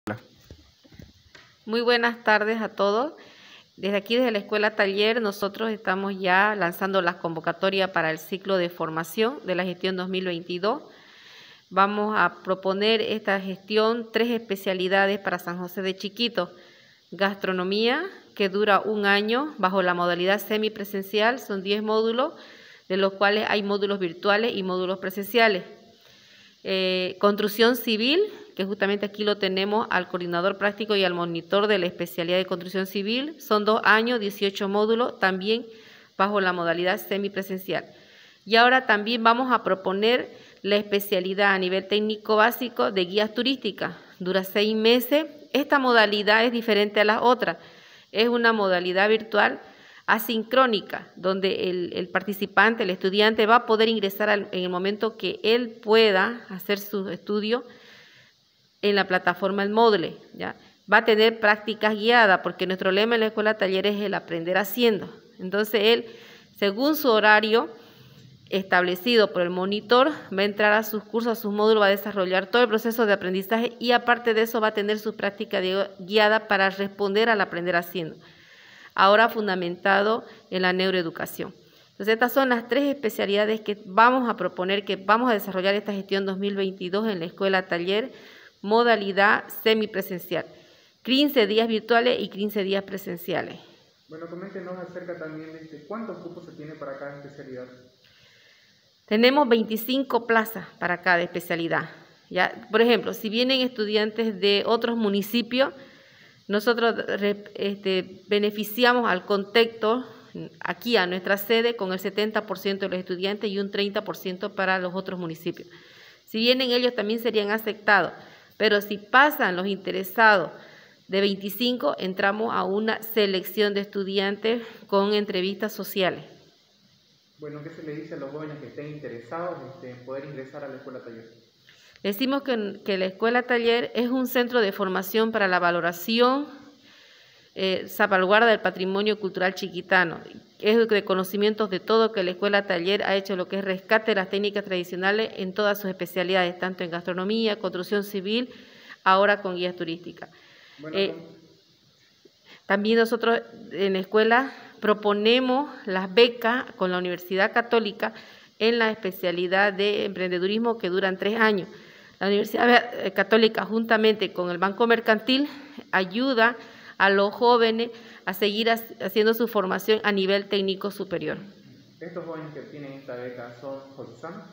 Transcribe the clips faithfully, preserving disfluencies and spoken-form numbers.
Muy buenas tardes a todos. Desde aquí, desde la Escuela Taller, nosotros estamos ya lanzando las convocatorias para el ciclo de formación de la gestión dos mil veintidós. Vamos a proponer esta gestión tres especialidades para San José de Chiquito. Gastronomía, que dura un año bajo la modalidad semipresencial, son diez módulos, de los cuales hay módulos virtuales y módulos presenciales. Eh, construcción civil, que justamente aquí lo tenemos al coordinador práctico y al monitor de la especialidad de construcción civil, son dos años, dieciocho módulos, también bajo la modalidad semipresencial. Y ahora también vamos a proponer la especialidad a nivel técnico básico de guías turísticas, dura seis meses. Esta modalidad es diferente a las otras, es una modalidad virtual asincrónica, donde el, el participante, el estudiante, va a poder ingresar al, en el momento que él pueda hacer su estudio en la plataforma El Moodle, ¿ya? Va a tener prácticas guiadas, porque nuestro lema en la Escuela Taller es el aprender haciendo. Entonces él, según su horario establecido por el monitor, va a entrar a sus cursos, a sus módulos, va a desarrollar todo el proceso de aprendizaje y aparte de eso va a tener su práctica guiada para responder al aprender haciendo, ahora fundamentado en la neuroeducación. Entonces, estas son las tres especialidades que vamos a proponer, que vamos a desarrollar esta gestión dos mil veintidós en la Escuela Taller, modalidad semipresencial, quince días virtuales y quince días presenciales. Bueno, coméntenos acerca también de cuántos cupos se tiene para cada especialidad. Tenemos veinticinco plazas para cada especialidad. ¿Ya? Por ejemplo, si vienen estudiantes de otros municipios, nosotros este, beneficiamos al contexto aquí a nuestra sede con el setenta por ciento de los estudiantes y un treinta por ciento para los otros municipios. Si vienen ellos también serían aceptados, pero si pasan los interesados de veinticinco, entramos a una selección de estudiantes con entrevistas sociales. Bueno, ¿qué se le dice a los jóvenes que estén interesados este, en poder ingresar a la Escuela Taller? Decimos que, que la Escuela Taller es un centro de formación para la valoración, eh, salvaguarda del patrimonio cultural chiquitano. Es de conocimientos de todo que la Escuela Taller ha hecho lo que es rescate de las técnicas tradicionales en todas sus especialidades, tanto en gastronomía, construcción civil, ahora con guías turísticas. Bueno, eh, también nosotros en la escuela proponemos las becas con la Universidad Católica en la especialidad de emprendedurismo que duran tres años. La Universidad Católica, juntamente con el Banco Mercantil, ayuda a los jóvenes a seguir haciendo su formación a nivel técnico superior. ¿Estos jóvenes que tienen esta beca son josesanos?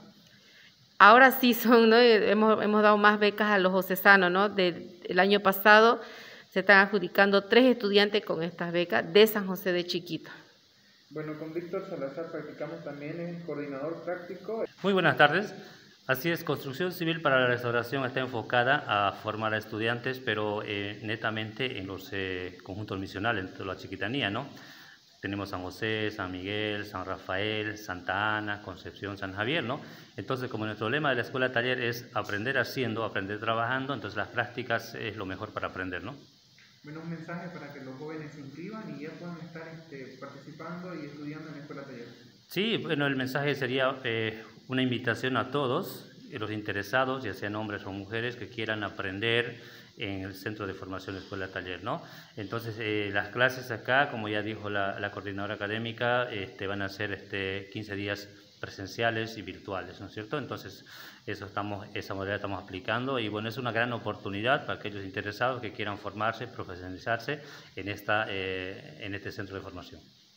Ahora sí son, ¿no? Hemos, hemos dado más becas a los josesanos, ¿no? De, el año pasado se están adjudicando tres estudiantes con estas becas de San José de Chiquito. Bueno, con Víctor Salazar practicamos también el coordinador práctico. Muy buenas tardes. Así es, construcción civil para la restauración está enfocada a formar a estudiantes, pero eh, netamente en los eh, conjuntos misionales, en toda la chiquitanía, ¿no? Tenemos San José, San Miguel, San Rafael, Santa Ana, Concepción, San Javier, ¿no? Entonces, como nuestro lema de la Escuela Taller es aprender haciendo, aprender trabajando, entonces las prácticas es lo mejor para aprender, ¿no? Bueno, un mensaje para que los jóvenes se inscriban y ya puedan estar este, participando y estudiando en la Escuela Taller. Sí, bueno, el mensaje sería eh, una invitación a todos, los interesados, ya sean hombres o mujeres, que quieran aprender en el Centro de Formación Escuela Taller, ¿no? Entonces, eh, las clases acá, como ya dijo la, la coordinadora académica, este, van a ser este, quince días presenciales y virtuales, ¿no es cierto? Entonces, eso estamos, esa modalidad estamos aplicando y bueno, es una gran oportunidad para aquellos interesados que quieran formarse, profesionalizarse en, esta, eh, en este centro de formación.